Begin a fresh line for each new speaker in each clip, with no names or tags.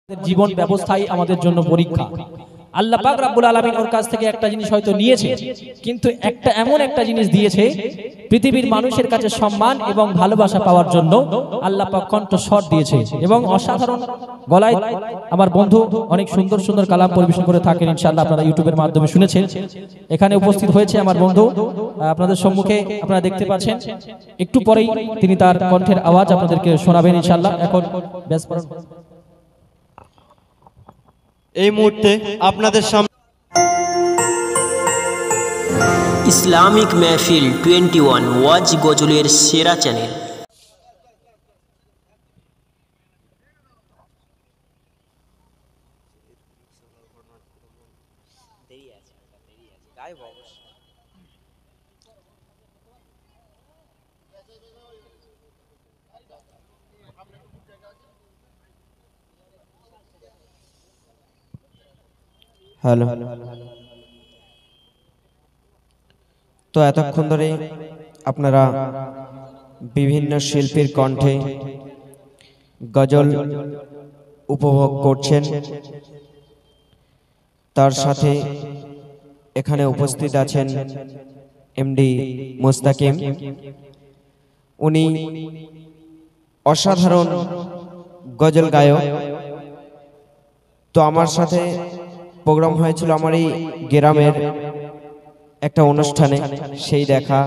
জীবন ব্যবস্থাই আমাদের জন্য পরীক্ষা। আল্লাহ পাক রব্বুল আলামিন ওর কাছ থেকে একটা জিনিস হয়তো নিয়েছে, কিন্তু এমন একটা জিনিস দিয়েছে পৃথিবীর মানুষের কাছে সম্মান এবং ভালোবাসা পাওয়ার জন্য আল্লাহ পাক কণ্ঠস্বর দিয়েছে এবং অসাধারণ গলায় আমার বন্ধু অনেক সুন্দর সুন্দর কালাম পরিবেশন করে থাকেন। ইনশাআল্লাহ আপনারা ইউটিউবের মাধ্যমে শুনেছেন। এখানে উপস্থিত হয়েছে আমার বন্ধু, আপনাদের সম্মুখে আপনারা দেখতে পাচ্ছেন। একটু পরেই তিনি তার কণ্ঠের আওয়াজ আপনাদেরকে শোনাবেন ইনশাআল্লাহ। এখন
এই মুহূর্তে আপনাদের সামনে
ইসলামিক মেহফিল 21 ওয়াজ গজলের সেরা চ্যানেল।
হ্যালো, তো এতক্ষণ ধরে আপনারা বিভিন্ন শিল্পীর কণ্ঠে গজল উপভোগ করছেন। তার সাথে এখানে উপস্থিত আছেন এমডি মুস্তাকিম। উনি অসাধারণ গজল গায়ক। তো আমার সাথে প্রোগ্রাম হয়েছিল আমার এই গ্রামের একটা অনুষ্ঠানে, সেই দেখা।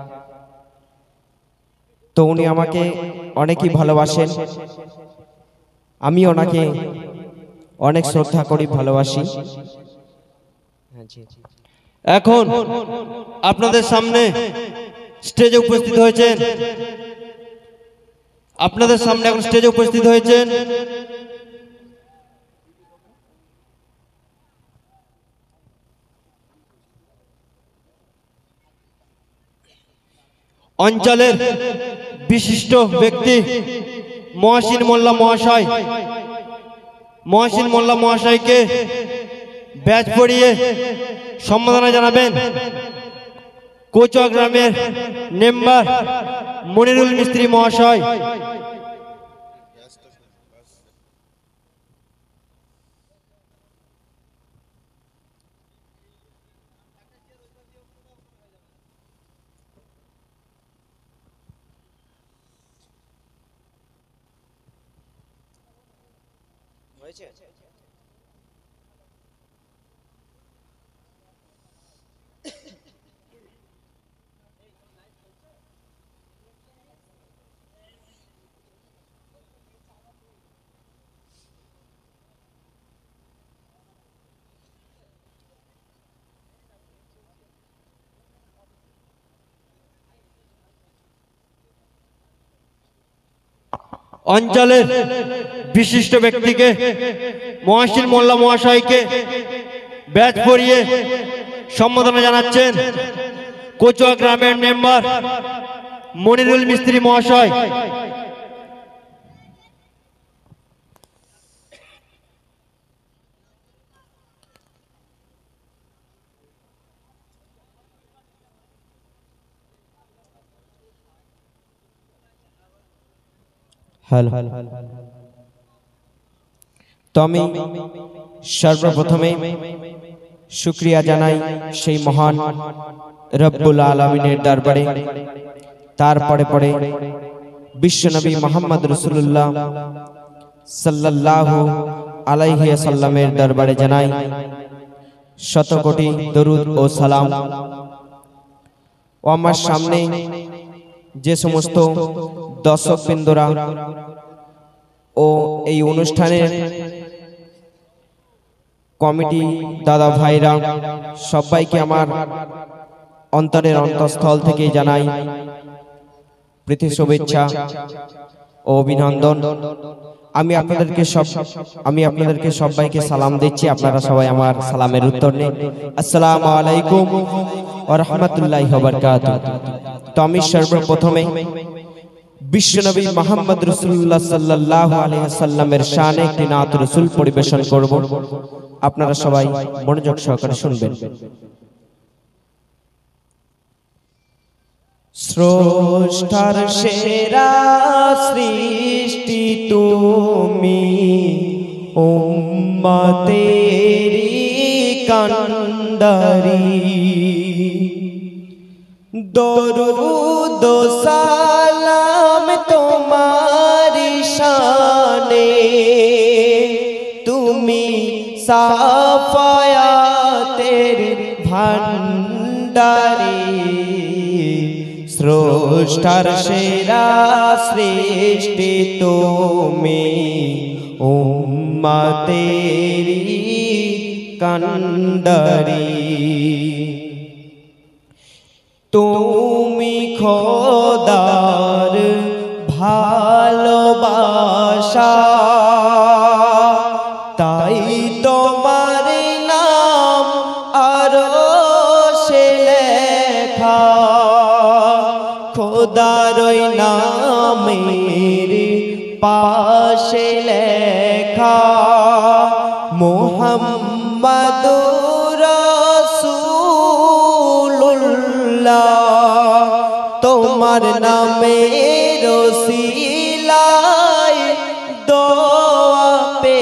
তো উনি আমাকে অনেকই ভালোবাসেন, আমি ওনাকে অনেক শ্রদ্ধা করি, ভালোবাসি। এখন আপনাদের সামনে স্টেজে উপস্থিত হয়েছেন, অঞ্চলের বিশিষ্ট ব্যক্তি মহসিন মোল্লা মহাশয়কে ব্যাচ পড়িয়ে সম্মাননা জানাবেন কোচুয়া গ্রামের মেম্বার মনিরুল মিস্ত্রি মহাশয়। অঞ্চলের বিশিষ্ট ব্যক্তিকে মহসিন মোল্লা মহাশয়কে ব্যাচ পরিয়ে সম্মাননা জানাচ্ছেন কোচুয়া গ্রামের মেম্বার মনিরুল মিস্ত্রি মহাশয়। তো আমি সর্বপ্রথমে শুকরিয়া জানাই সেই মহান রব্বুল আলামিনের দরবারে, তারপরে পরে বিশ্বনবী মুহাম্মদ রাসূলুল্লাহ সাল্লাল্লাহু আলাইহি ওয়াসাল্লামের দরবারে জানাই শত কোটি দরুদ ও সালাম। ও আমার সামনে যে সমস্ত দর্শকবৃন্দরা ও এই অনুষ্ঠানের কমিটি দাদা ভাইরা, সবাইকে আমার অন্তরের অন্তঃস্থল থেকে জানাই প্রীতি শুভেচ্ছা ও অভিনন্দন। আমি আপনাদেরকে সবাইকে সালাম দিচ্ছি, আপনারা সবাই আমার সালামের উত্তর নিন। আসসালামু আলাইকুম ওয়া রাহমাতুল্লাহি ওয়া বারাকাতুহু। তো আমি সর্বপ্রথমে বিশ্বনবী মুহাম্মদ রাসূলুল্লাহ সাল্লাল্লাহু আলাইহি ওয়াসাল্লামের শানে একটি নাত রাসূল পরিবেশন করব। আপনারা সবাই মনোযোগ সহকারে শুনবেন। স্রষ্টার সেরা সৃষ্টি তুমি, উম্মতেরি কান্ডারি দরুদ ও সালাম তোমার শানে তুমি সাফায়াতের ভান্ডারে স্রষ্টার সেরা সৃষ্টি তুমি উম্মতেরি কান্ডারি তুমি খোদার ভালোবাসা তাই তোমার নাম আরশে লেখা খোদার ওই নামের পাশে লেখা মুহাম্মাদুর রাসূলুল্লাহ তোমার নামের ওসিলায় দোয়া পে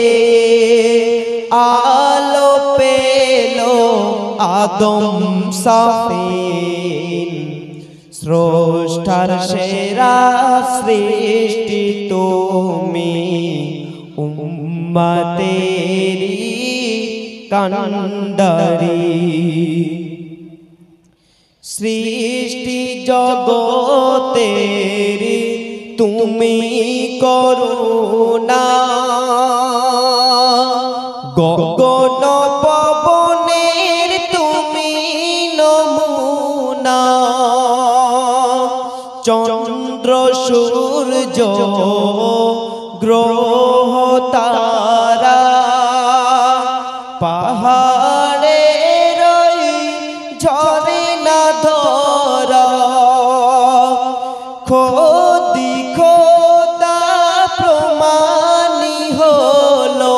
আলো পেলো আদম সাফিন স্রষ্টার সেরা সৃষ্টি তুমি উম্মতেরি কান্ডারি সৃষ্টি জগতের তুমি করুণা গগন পবনের তুমি নমুনা চন্দ্র সূর্য গ্রহ তারা পাহাড়ের ঝরনা ধরা খোদি খোদা প্রমাণী হলো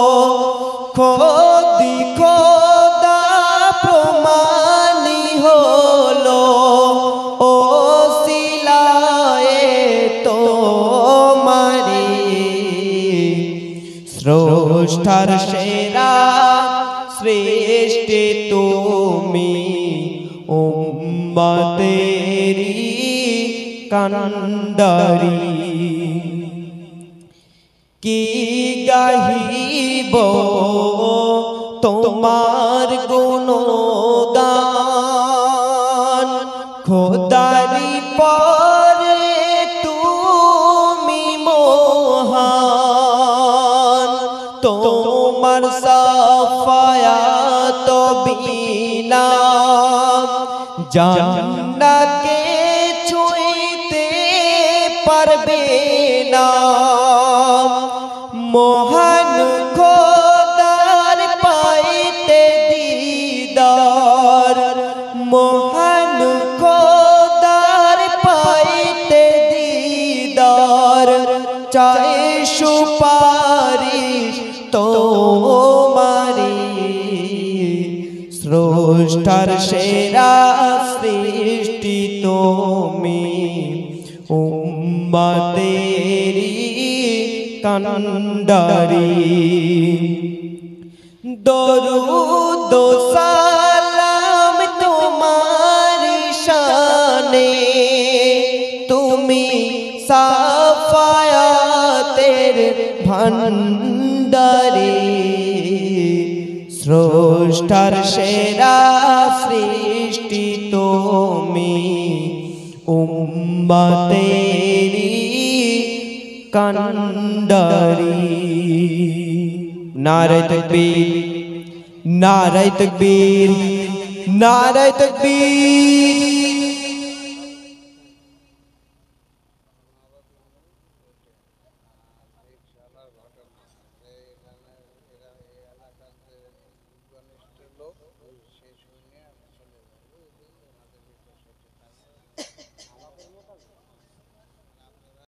খোদি খোদা প্রমাণী হলো ও সিলায়ে তোমারি স্রষ্টার সেরা সৃষ্টি তুমি উম্মতেরি কান্ডারি কি গাহিব তোমার গুণগান খোদারি পরে তুমি মহান তোমার সাফায়াত বিনা জান্নাতকে ছুঁইতে পারবে না মহান খোদার পাইতে দিদার মহান খোদার পাইতে দিদার চাই সুপারিশ তোমারি স্রষ্টার সেরা সৃষ্টি তুমি উম্মতেরি কান্ডারি দরুদ ও সালাম তোমার শানে তুমি সাফায়াতের ভান্ডারে স্রষ্টার সেরা সৃষ্টি তুমি উম্মতেরি কান্ডারি নারে তাকবীর নারে তাকবীর নারে তাকবীর